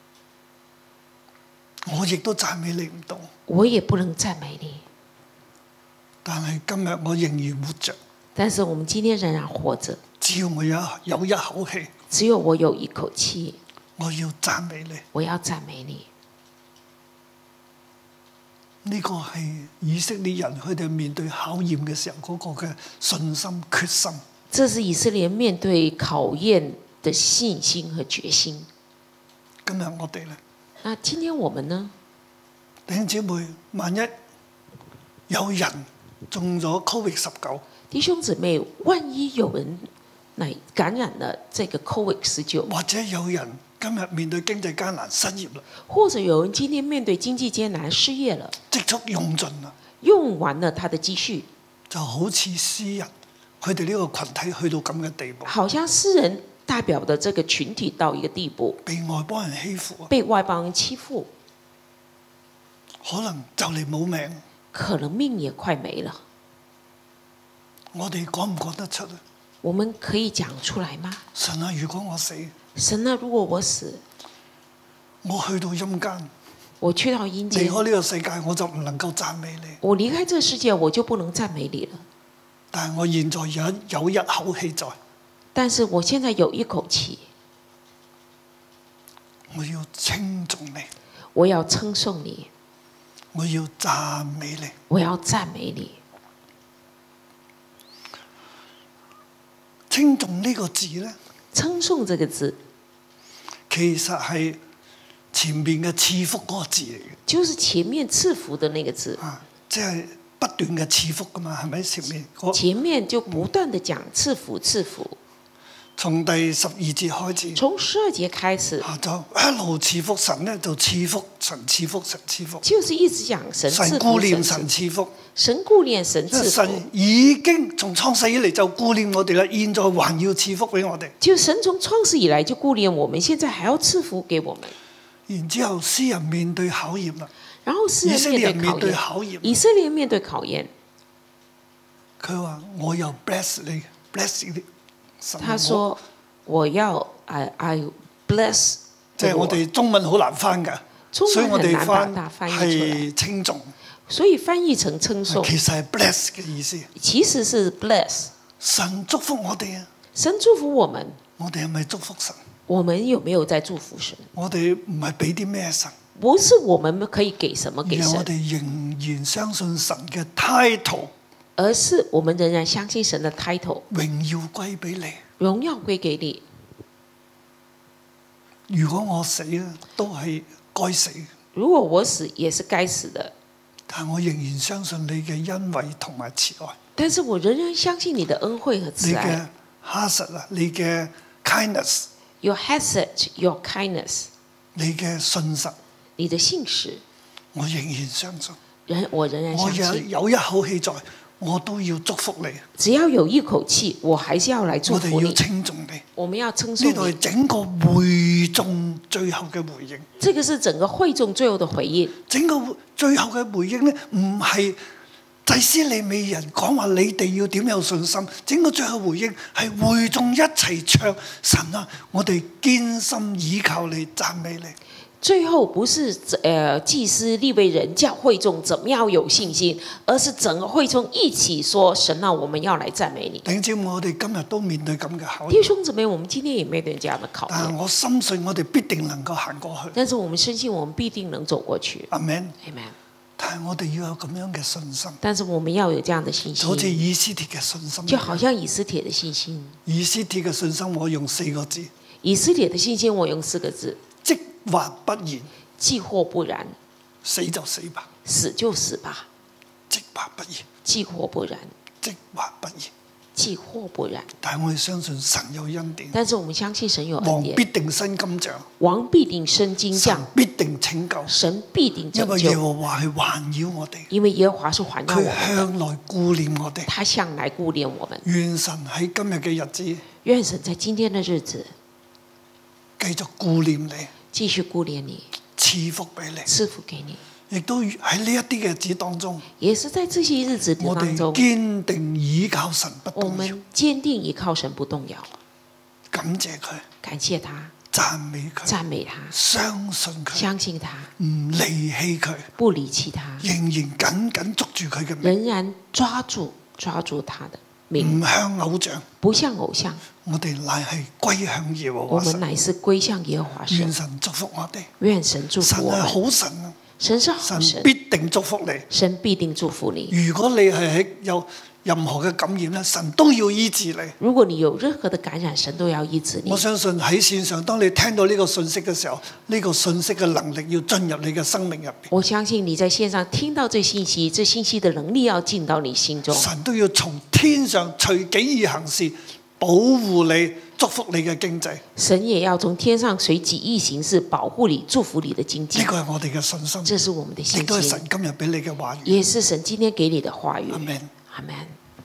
我亦都讚美你唔到。 我也不能讚美你。 但係今日我仍然活着， 但是我們今天仍然活着， 只要我有一口氣， 只有我有一口氣， 我要讚美你。 我要讚美你。 呢個係以色列人佢哋面對考驗嘅時候嗰個嘅信心決心。 這是以色列面對考驗的信心和決心。 今日我哋呢？ 那今天我們呢？ 弟兄姊妹，萬一有人中咗 COVID-19， 弟兄姊妹，萬一有人來感染了這個 COVID-19， 或者有人今日面對經濟艱難失業啦， 或者有人今天面對經濟艱難失業了， 積蓄用盡啦， 用完了他的積蓄， 就好似詩人佢哋呢個群體去到咁嘅地步， 好像詩人代表的這個群體到一個地步， 被外邦人欺負， 被外邦人欺負， 可能就嚟冇命， 可能命也快沒了。 我哋講唔講得出啊？ 我們可以講出來嗎？ 神啊，如果我死， 神啊，如果我死， 我去到陰間， 我去到陰間， 離開呢個世界，我就唔能夠讚美你。 我離開這個世界，我就不能讚美你了。 但係我現在有一口氣在， 但是我現在有一口氣， 我要稱頌你， 我要稱頌你， 我要讚美你， 我要讚美你。 稱頌呢個字呢， 稱頌這個字， 其實係前面嘅賜福嗰個字嚟嘅， 就是前面賜福的那個字。 即係不斷嘅賜福噶嘛，係咪前面？ 前面就不斷的講賜福賜福。 從第12節開始， 從12節開始， 就一路賜福神咧，就賜福神賜福神賜福， 就是一直講神賜福顧念神賜福， 神顧念神賜福。 神已經從創世以嚟就顧念我哋啦，現在還要賜福俾我哋。 就神從創世以來就顧念我們，現在還要賜福給我們。 然之後詩人面對考驗啦， 然後詩人面對考驗，以色列面對考驗。 佢話：我又 bless 你，bless 你。 他說：我要 I bless。 即係我哋中文好難翻㗎，所以我哋翻係稱頌。 所以翻譯成稱頌， 其實係 bless 嘅意思。 其實是 bless。 神祝福我哋啊！ 神祝福我們， 我哋係咪祝福神？ 我們有沒有在祝福神？ 我哋唔係俾啲咩神？ 不是我們可以給什麼給神， 而我哋仍然相信神嘅 title。 而是我們仍然相信神的 title， 榮耀歸俾你， 榮耀歸給你。 如果我死咧，都係該死。 如果我死，也是該死的。 但我仍然相信你嘅恩惠同埋慈愛。 但是我仍然相信你的恩惠和慈愛。 你嘅哈實啊，你嘅 kindness，your hesed，your kindness， 你嘅信實， 你的信實， 我仍然相信。 我仍然相信。 我有一口氣在，我都要祝福你。 只要有一口氣，我還是要來祝福你。 我哋要稱頌你。 我們要稱頌你。 呢度係整個會眾最後嘅回應。 這個是整個會眾最後嘅回應。整個最後嘅回應呢，唔係祭司利未人講話你哋要點有信心。整個最後回應係會眾一齊唱神啊！我哋堅心倚靠你，讚美你。 最後不是祭司利未人叫會眾怎麼樣有信心，而是整個會眾一起說神啊，我們要來讚美你。 弟兄姊妹，我哋今日都面對咁嘅考驗。 弟兄姊妹，我們今天也面對這樣的考驗。 但係我深信我哋必定能夠行過去。 但是我們深信我們必定能走過去。 阿門。 阿門。 但係我哋要有咁樣嘅信心。 但是我們要有這樣的信心。 好似以斯帖嘅信心。 就好像以斯帖的信心。 以斯帖嘅信心，我用4個字。 以斯帖的信心，我用4個字。 即或不然。 既或不然， 死就死吧， 死就死吧。 即或不然， 既或不然， 即或不然， 既或不然。 但係我哋相信神有恩典。 但是我們相信神有恩典。 王必定生金杖， 王必定生金杖， 神必定拯救， 神必定拯救。 因為耶和華係環繞我哋， 因為耶和華是環繞我們， 佢向來顧念我哋， 他向來顧念我們。 願神喺今日嘅日子， 願神在今天的日子繼續顧念你， 繼續顧念你。 賜福俾你， 賜福給你， 亦都喺呢一啲嘅日子當中， 也是在這些日子當中， 我哋堅定倚靠神不動搖。 我們堅定倚靠神不動搖， 感謝佢， 感謝他， 讚美佢， 讚美他， 相信佢， 相信他， 唔離棄佢， 不離棄他， 仍然緊緊捉住佢嘅命， 仍然抓住他的命， 唔向偶像， 不向偶像。 我哋乃係歸向耶和華神。 我們乃是歸向耶和華神。 願神祝福我哋。 願神祝福我們。 神係好神啊！ 神是好神。 神必定祝福你。 神必定祝福你。 如果你係有任何嘅感染咧，神都要醫治你。 如果你有任何嘅感染，神都要醫治你。 我相信喺線上，當你聽到呢個信息嘅時候，呢個信息嘅能力要進入你嘅生命入邊。 我相信你在線上聽到這信息，這信息的能力要進到你心中。 神都要從天上隨己而行事，保護你，祝福你嘅經濟。 神也要從天上隨己意行事，保護你，祝福你的經濟。 呢個係我哋嘅信心。 這是我們的信心。 亦都係神今日俾你嘅話語。 也是神今天給你的話語。 阿門。 阿門。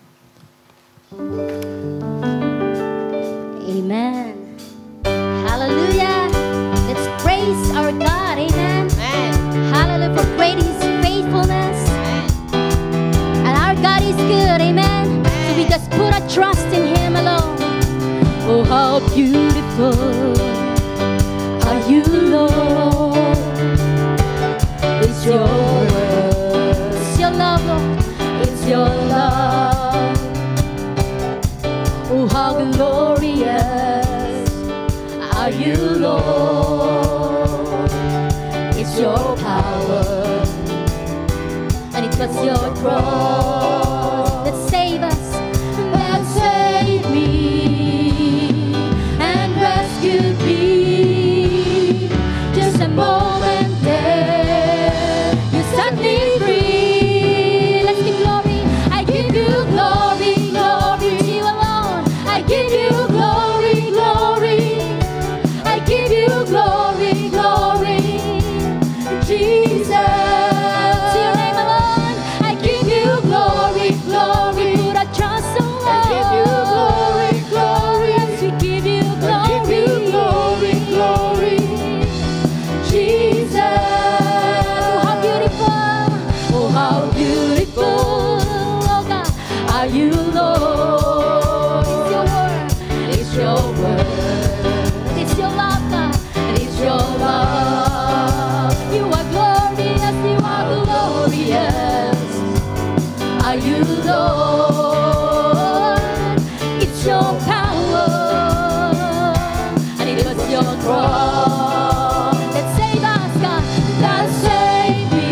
Amen. Hallelujah. Let's praise our God. Amen. Hallelujah. For great is faithfulness. And our God is good. Amen. So we just put our trust in Him alone. Oh, how beautiful are you, Lord. It's your word. It's your love, Lord. It's your love. Oh, how glorious are you, Lord. It's your power, and it was your cross that saved us, that saved me, and rescued me. Just a moment there, you set me free. Let's give glory. I give you glory, glory to you alone. I give you glory, are you, Lord. It's your word. It's your love, God. It's your love. You are glorious. You are glorious. Are you, Lord? It's your power, and it was your cross that saved us, God, that saved me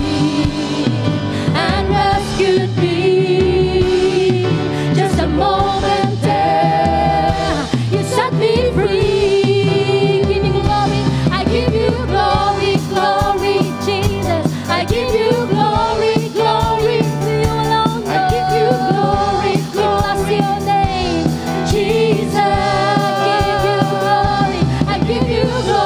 and rescued me. Just a moment there, you set me free. Give you glory, I give you glory, glory, Jesus. I give you glory, glory, to you alone. I give you glory, bless your name, Jesus. I give you glory, I give you glory.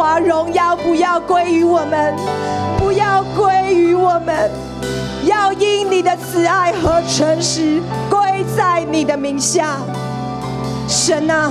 华，荣耀不要归于我们，不要归于我们，要因你的慈爱和诚实归在你的名下。神啊，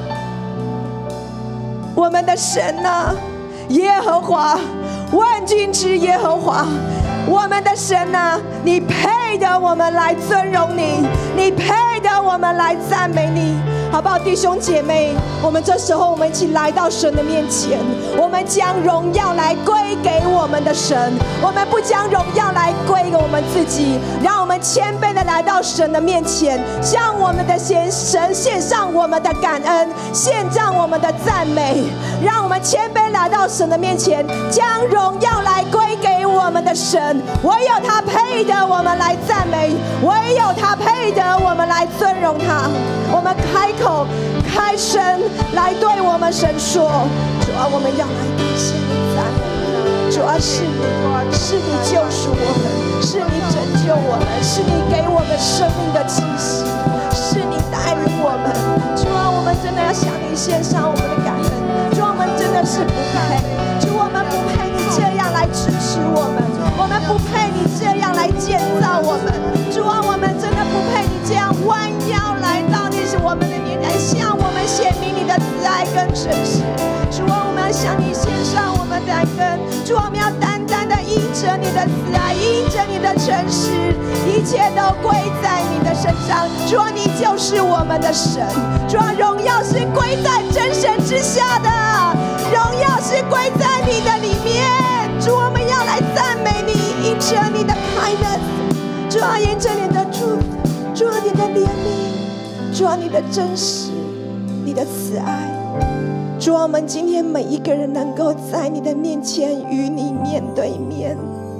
我们的神啊，耶和华，万军之耶和华，我们的神啊，你配得我们来尊荣你，你配得我们来赞美你，好不好？弟兄姐妹，我们这时候我们一起来到神的面前，我们将荣耀来归给我们的神，我们不将荣耀来归给我们自己，让我们谦卑的来到神的面前，向我们的神献上我们的感恩，献上我们的赞美，让我们谦卑来到神的面前，将荣耀来归给我们的神，唯有他配得我们来赞美，唯有他配得我们来尊荣他。我们开口开声来对我们神说，主啊，我们要来感谢你赞美你，主啊，是你救赎我们，是你拯救我们，是你给我们生命的气息，是你带领我们。主啊，我们真的要向你献上我们的感恩，主啊，我们真的是不配，主，我们不配你这样来支持我们，我们不配你这样来建造我们，主啊，我们真的不配你这样弯腰来到你是我们的面前，向我们显明你的慈爱跟诚实。主啊，我们要向你献上我们的感恩，主啊，我们要单单的因着你的慈爱，因着你的诚实，一切都归在你的身上。主啊，你就是我们的神，主啊，荣耀是归在真神之下的，荣耀是归在你的里面。主，我们要来赞美你，因着你的 kindness， 主啊，因着你的主啊，你的怜悯，主啊，你的真实，你的慈爱。主啊，我们今天每一个人能够在你的面前与你面对面，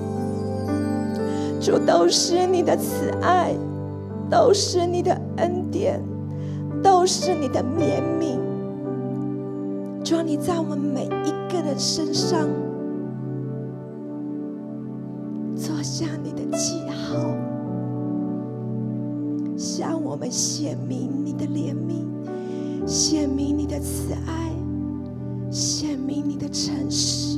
主，都是你的慈爱，都是你的恩典，都是你的怜悯。主啊，你在我们每一个人身上做下你的记号，向我们显明你的怜悯，显明你的慈爱，显明你的诚实。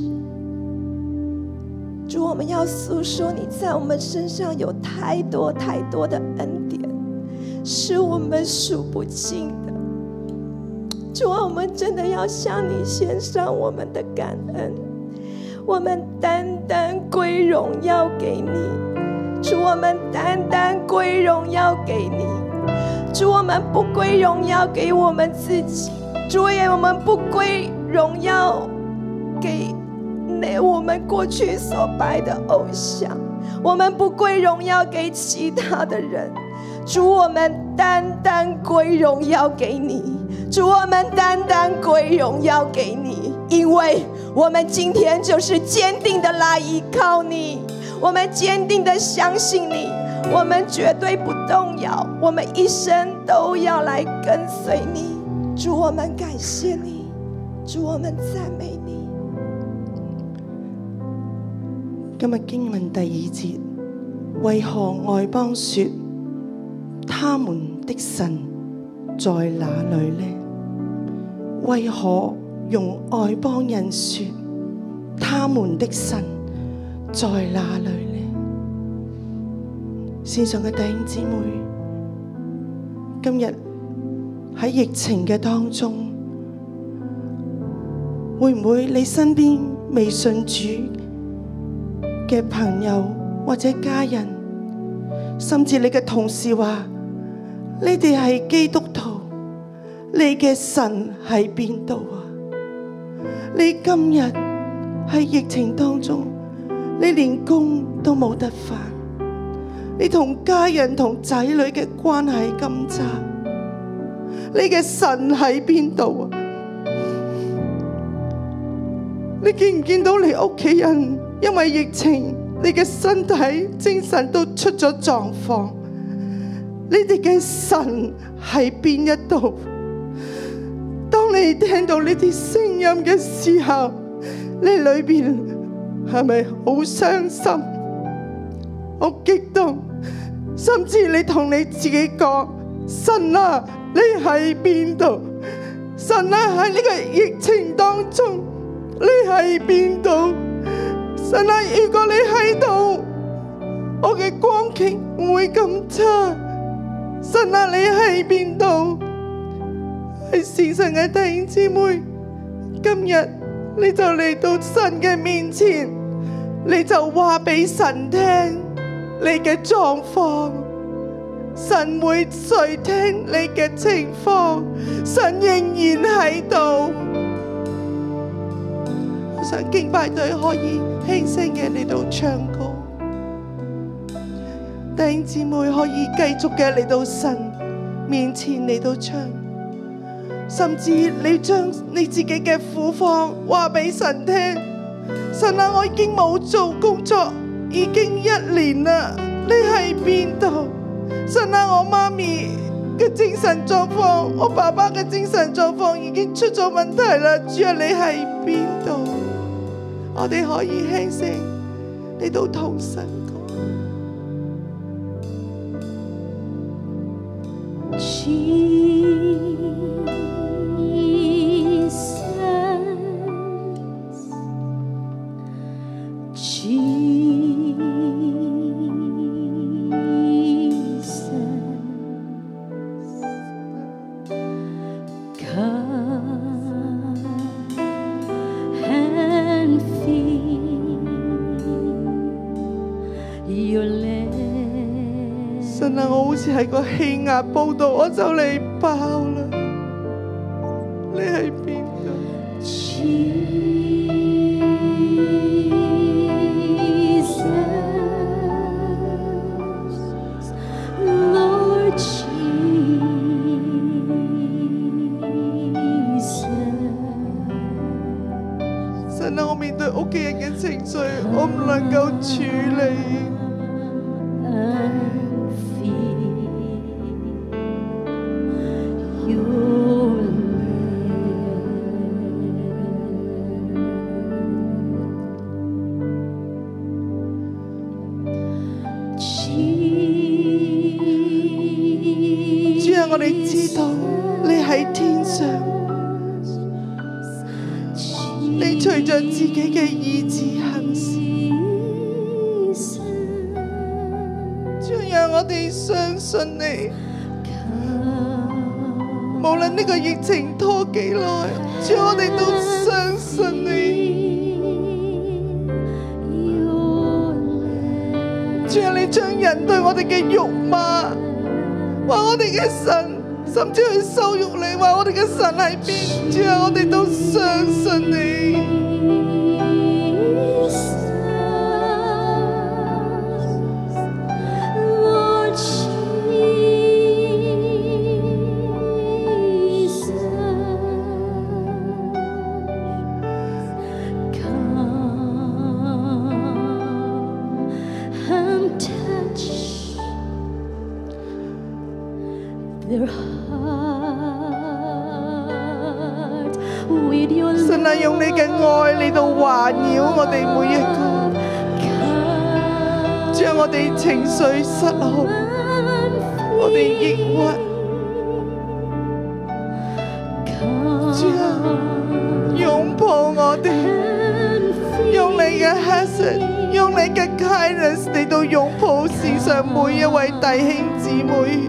主，我们要诉说你在我们身上有太多太多的恩典，是我们数不尽的。主啊，我们真的要向你献上我们的感恩，我们单单归荣耀给你。主，我们单单归荣耀给你。主，我们不归荣耀给我们自己，主也我们不归荣耀给那我们过去所拜的偶像，我们不归荣耀给其他的人。主，我们单单归荣耀给你。主，我们单单归荣耀给你，因为我们今天就是坚定的来依靠你，我们坚定的相信你，我们绝对不动摇，我们一生都要来跟随你。主，我们感谢你，主，我们赞美你。 今日經文第2節，為何外邦說他們的神在哪裏呢？為何用外邦人說他們的神在哪裏呢？線上嘅弟兄姊妹，今日喺疫情嘅當中，會唔會你身邊未信主嘅朋友或者家人，甚至你嘅同事話你哋係基督徒，你嘅神喺邊度啊？你今日喺疫情當中，你連工都冇得返，你同家人同仔女嘅關係咁差，你嘅神喺邊度啊？你見唔見到你屋企人因為疫情，你嘅身體、精神都出咗狀況？你哋嘅神喺邊一度？當你聽到呢啲聲音嘅時候，你裏邊係咪好傷心、好激動？甚至你同你自己講：神啊，你喺邊度？神啊，喺呢個疫情當中， 你喺邊度？神啊，如果你喺度，我嘅光景唔會咁差。神啊，你喺邊度？係線上嘅弟兄姊妹，今日你就嚟到神嘅面前，你就話俾神聽你嘅狀況，神會垂聽你嘅情況，神仍然喺度。我想敬拜隊可以輕聲嘅嚟到唱歌，弟兄姊妹可以繼續嘅嚟到神面前嚟到唱，甚至你將你自己嘅苦況話俾神聽。神啊，我已經冇做工作已經1年啦，你喺邊度？神啊，我媽咪嘅精神狀況，我爸爸嘅精神狀況已經出咗問題啦，主啊，你喺邊度？我哋可以輕聲嚟到同神講。神啊，我好似喺個氣壓煲度，我就嚟爆啦！你喺邊度？神啊，我面對屋企人嘅情緒，我唔能夠處理。我哋知道你喺天上，你隨着自己嘅意志行事，主讓我哋相信你。無論呢個疫情拖幾耐，主我哋都相信你。主啊，你將人對我哋嘅辱罵，話我哋嘅神，甚至去羞辱你，話我哋嘅神喺邊？主啊，我哋都相信你。神啊，用你嘅愛嚟到環繞我哋每一個，將我哋情緒失控，我哋抑鬱，主啊，擁抱我哋，用你嘅 hesed， 用你嘅 kindness 嚟到擁抱世上每一位弟兄姊妹。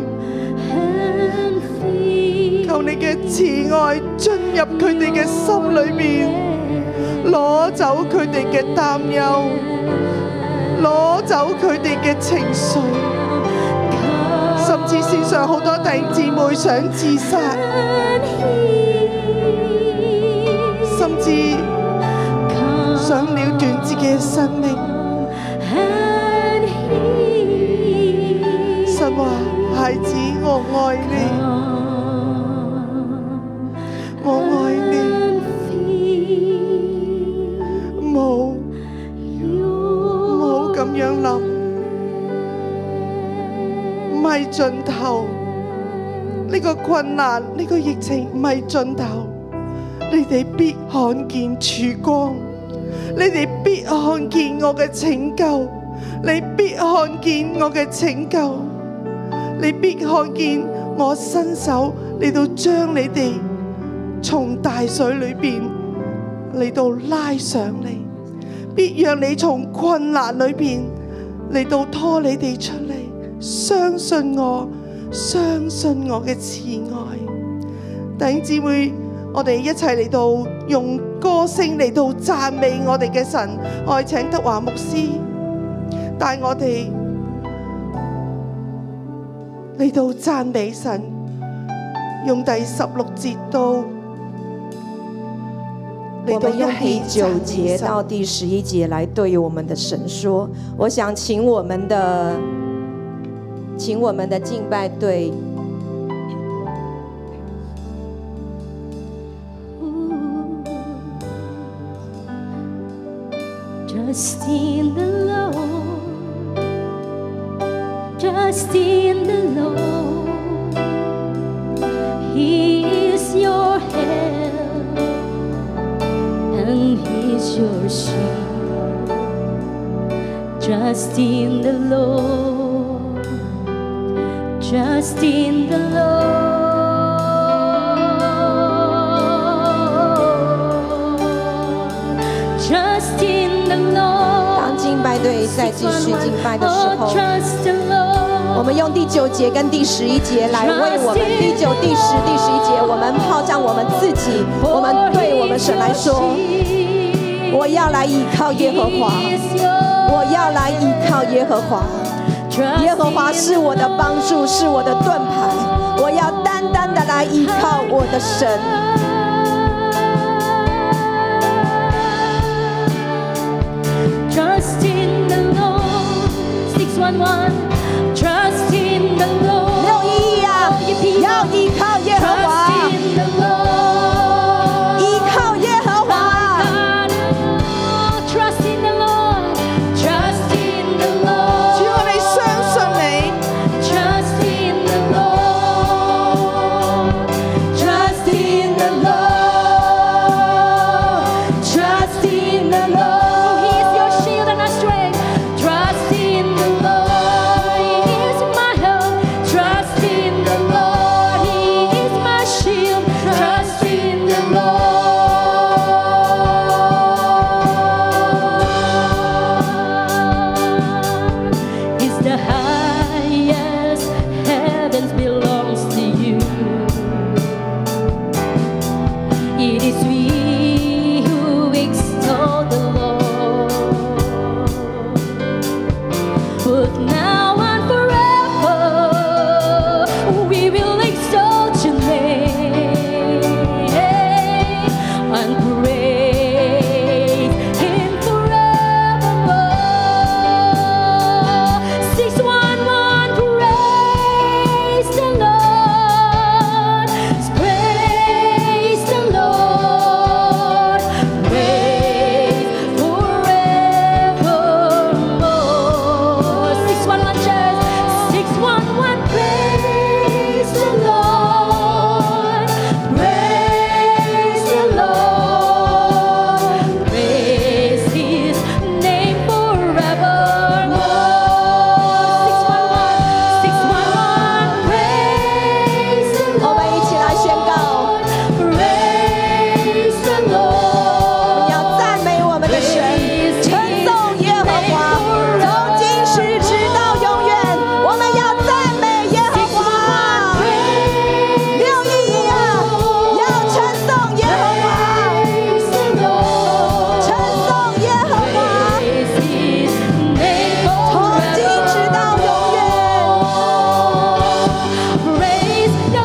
求你嘅慈愛進入佢哋嘅心裏面，攞走佢哋嘅擔憂，攞走佢哋嘅情緒，甚至線上好多弟兄姊妹想自殺，甚至想了斷自己嘅生命。神話，孩子，我愛你。我愛你，冇咁樣諗，唔係盡頭。呢個困難，呢個疫情唔係盡頭，你哋必看見曙光，你哋必看見我嘅拯救，你必看見我嘅拯救，你必看見我伸手嚟到將你哋從大水裏邊嚟到拉上嚟，必讓你從困難裏邊嚟到拖你哋出嚟。相信我，相信我嘅慈愛。弟兄姊妹，我哋一齊嚟到用歌聲嚟到讚美我哋嘅神。我請德華牧師帶我哋嚟到讚美神，用第16節到我们用第9节到第11节来对于我们的神说。我想请我们的敬拜队 Trust in the Lord, trust in the Lord. He is your help and He is your shield. Trust in the Lord, trust in the Lord. Trust in the Lord. 当敬拜队在继续敬拜的时候，我们用第9节跟第11节来为我们第9、第10、第11节，我们好像我们自己，我们对我们神来说，我要来倚靠耶和华，我要来倚靠耶和华。耶和华是我的帮助，是我的盾牌，我要单单的来依靠我的神。 Trust in the Lord. 611. Trust in the Lord. 611啊，要依靠耶和华， Trust in the Lord. 依靠耶和华。 Trust in the Lord. Trust in the Lord. 主，我哋相信你。 Trust in the Lord. Trust in the Lord. Trust in the Lord. He is your shield and our strength. Trust in the Lord. He is my help. Trust in the Lord. He is my shield. Trust in the Lord. Is the highest heavens belongs to you. It is we who extol the Lord, but now and forever we will exalt your name and praise Him forevermore. 611, praise the Lord, praise the Lord, praise forevermore. 611 church, 611, praise the Lord, praise the Lord, praise His name forevermore. 611, 611, praise the 我们一起来宣告， Praise the Lord. 要赞美我们的神，称颂耶和华，从今时直到永远，我们要赞美耶和华。611啊，要称颂耶和华， Praise the 称 Lord. 颂耶和华， Praise His name 从今直到永远。 Praise the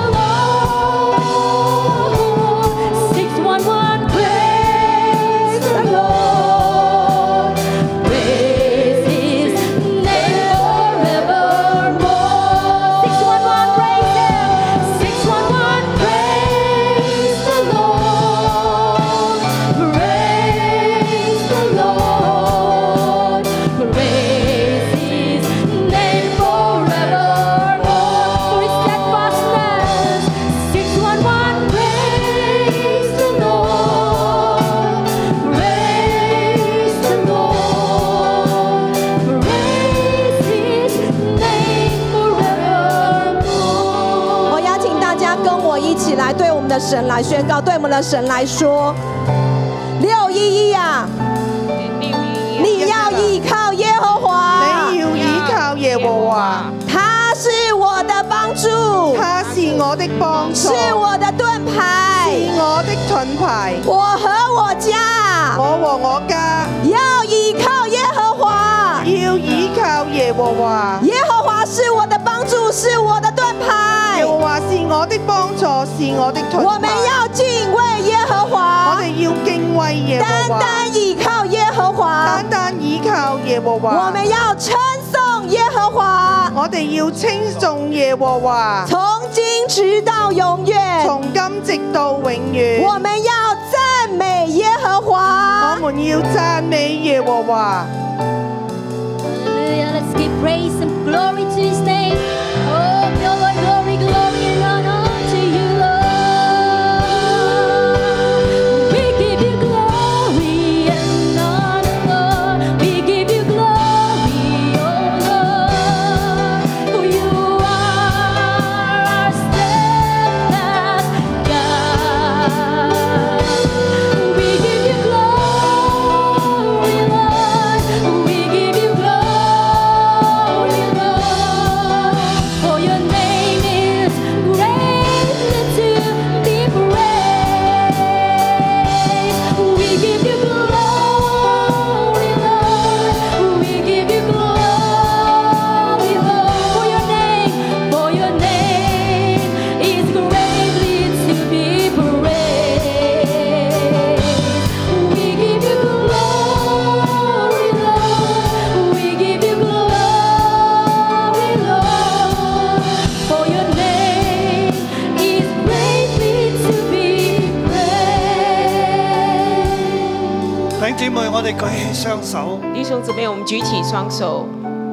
Lord. 611, praise the Lord. Praise His name forevermore. 611, praise Him. 611, praise the Lord. Praise the Lord. Praise His name forevermore. For His steadfastness. 611, praise the Lord. Praise the Lord. Praise His name forevermore. 我邀请大家跟我一起来对我们的神来宣告，对我们的神来说， 611啊，你要依靠耶和华， 你要倚靠耶和華， 他是我的幫助， 他是我的幫助， 是我的盾牌， 是我的盾牌。 我和我家我和我家要依靠耶和華， 要倚靠耶和華。 耶和華是我的幫助，是我的盾牌耶。和華是我的幫助，是我的盾牌。 我們要敬畏耶和我華， 哋要敬畏耶和單華， 單依靠耶和華單。單倚靠耶和華。 我們要稱頌耶和華， 我哋要稱頌耶和華， 從今直到永遠。 從今直到永遠。 我們要讚美耶和我華。 們要讚美耶和華。 Hallelujah. Let's give praise and glory to His name. Oh, glory, glory, glory and honor to you, Lord. We give you glory and honor, Lord. We give you glory, oh Lord. For you are our steadfast God. We give you glory, Lord. We give you glory, Lord. For your name is greatly to be praised. We give you glory, Lord. We give you glory, Lord. For your name is greatly to be praised. We give you glory, Lord. We give you glory, Lord. For your name is greatly to be praised. 弟兄姊妹，我哋舉起雙手， 弟兄姊妹，我们举起双手，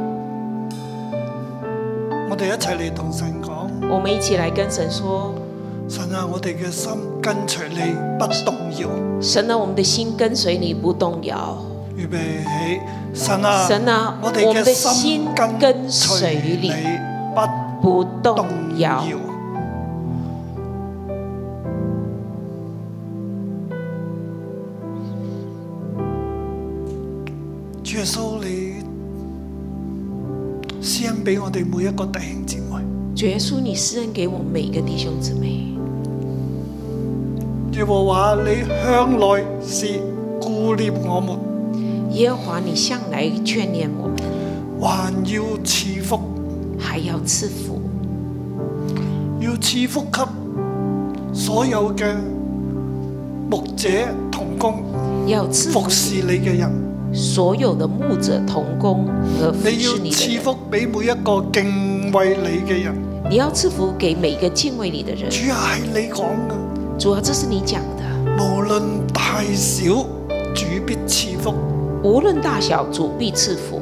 我哋一齊嚟同神講： 我们一起来跟神说： 神啊，我哋嘅心跟隨你不動搖。 神啊，我们的心跟随你不動搖。 預備起，神啊， 神啊我哋嘅我們的心心跟跟隨隨你你不不動動搖搖。。主耶穌，你施恩俾我哋每一個弟兄姊妹。 主耶穌，你施恩給我們每一個弟兄姊妹。 耶和華，你向來是顧念我們， 耶和華，你向來眷念我們， 還要賜福， 還要賜福， 要賜福給所有嘅牧者同工要賜福服侍你嘅人。 所有的牧者同工和服你要侍你的人。 賜福俾每一個敬畏你嘅人。 你要賜福給每一個敬畏你的人。 主啊，係你講嘅， 主啊，這是你講的。 無論大小，主必賜福。 無論大小，主必賜福。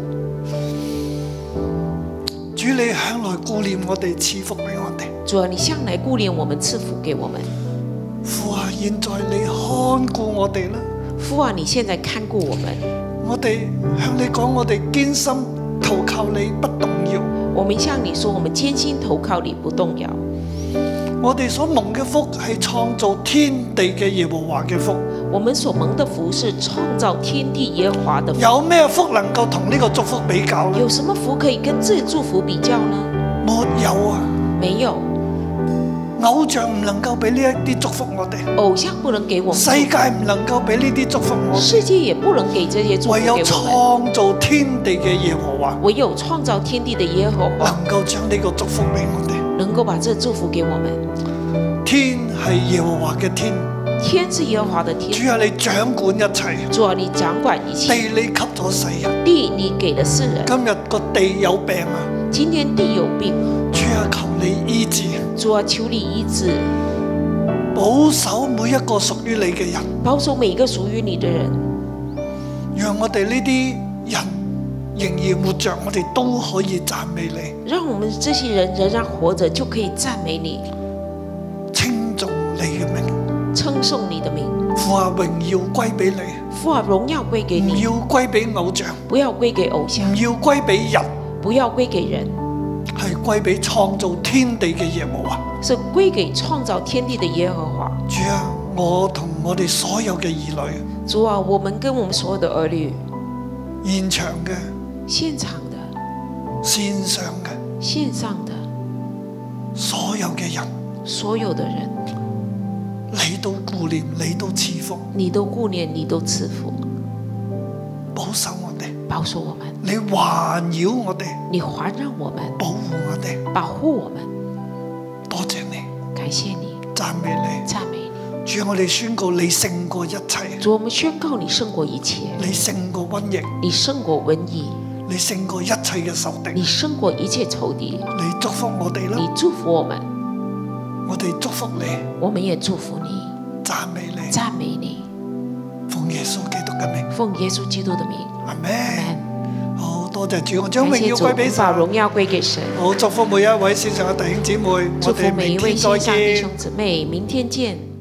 主，你向來顧念我哋，賜福俾我哋。 主啊，你向來顧念我們，賜福給我們。 父啊，現在你看顧我哋啦。 父啊，你現在看顧我們。 我哋向你講，我哋堅心投靠你，不動搖。 我們向你說，我們堅心投靠你，不動搖。 我哋所蒙嘅福係創造天地嘅耶和華嘅福。 我們所蒙的福是創造天地耶和華的福。 有咩福能夠同呢個祝福比較呢？ 有什麼福可以跟這祝福比較呢？ 沒有啊！ 沒有。 偶像唔能夠俾呢一啲祝福我哋， 偶像不能給我們祝福， 世界唔能夠俾呢啲祝福我哋， 世界也不能給這些祝福唯有給我們。 創造天地嘅耶和華唯有創造天地的耶和華能夠將呢個祝福俾我哋。 能夠把這祝福給我們。 天係耶和華嘅天， 天是耶和華的天。 主啊，你掌管一切， 主啊，你掌管一切。 地你給咗世人， 地你給了世人。 今日個地有病啊！ 今天地有病， 主啊，求你醫治， 主啊，求你醫治， 保守每一個屬於你嘅人， 保守每一個屬於你的人， 讓我哋呢啲人仍然活着，我哋都可以讚美你， 讓我們這些人仍然活着，就可以讚美你， 稱頌你嘅名， 稱頌你的名。 父啊，榮耀歸俾你， 父啊，榮耀歸給你， 唔要歸俾偶像， 不要歸給偶像， 唔要歸俾人， 不要歸給人， 係歸俾創造天地嘅耶和華。 是歸給創造天地的耶和華。 主啊， 我同我哋所有嘅兒女， 主啊，我們跟我們所有的兒女， 現場嘅、 現場的、 線上嘅， 線上的， 所有嘅人， 所有的人， 你都顧念，你都賜福， 你都顧念，你都賜福， 保守我哋， 保守我們， 你環繞我哋， 你環繞我們， 保護我哋， 保護我們。 多謝你， 感謝你， 讚美你， 讚美你。 主，我哋宣告你勝過一切， 主，我們宣告你勝過一切， 你勝過瘟疫， 你勝過瘟疫， 你勝過一切嘅仇敵， 你勝過一切仇敵， 你祝福我哋啦， 你祝福我們， 我哋祝福你， 我們也祝福你， 讚美你， 讚美你， 奉耶穌基督嘅名， 奉耶穌基督的名， 阿門。 阿門。 好多謝主，我將榮感謝主， 耀歸俾神， 把榮耀歸給神。 好祝福每一位線上嘅弟兄姊妹，我哋祝福每一明天再位線上弟見兄。姊妹，明天見。